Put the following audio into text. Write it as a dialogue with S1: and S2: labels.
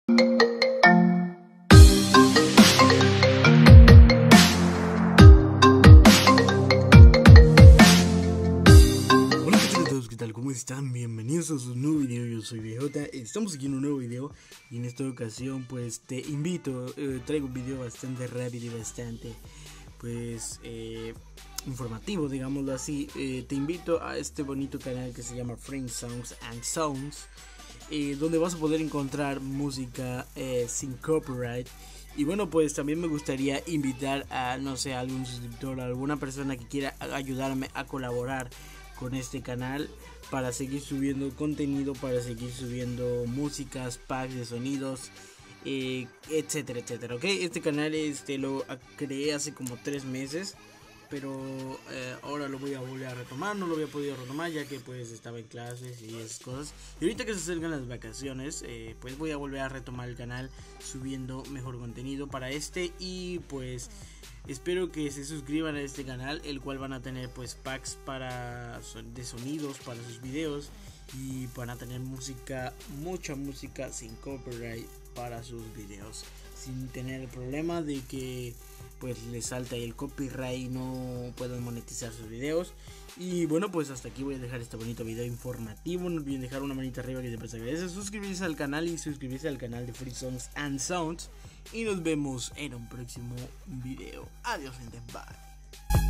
S1: ¿Cómo están? Bienvenidos a un nuevo video. Yo soy BJ, estamos aquí en un nuevo video y en esta ocasión pues te invito, traigo un video bastante rápido y bastante pues informativo, digámoslo así. Te invito a este bonito canal que se llama Frame Songs and Sounds, donde vas a poder encontrar música sin copyright. Y bueno, pues también me gustaría invitar a, no sé, a algún suscriptor, a alguna persona que quiera ayudarme a colaborar con este canal para seguir subiendo contenido, para seguir subiendo músicas, packs de sonidos, etcétera, etcétera. Ok, este canal lo creé hace como 3 meses, pero ahora lo voy a volver a retomar. No lo había podido retomar ya que pues estaba en clases y esas cosas, y ahorita que se acercan las vacaciones, pues voy a volver a retomar el canal subiendo mejor contenido para y pues espero que se suscriban a este canal, el cual van a tener pues packs de sonidos para sus videos, y van a tener música, mucha música sin copyright para sus videos, sin tener el problema de que pues les salta el copyright y no puedan monetizar sus videos. Y bueno, pues hasta aquí voy a dejar este bonito video informativo. No olviden dejar una manita arriba que siempre se agradece, suscribirse al canal y suscribirse al canal de Free Songs and Sounds. Y nos vemos en un próximo video. Adiós, gente. Bye.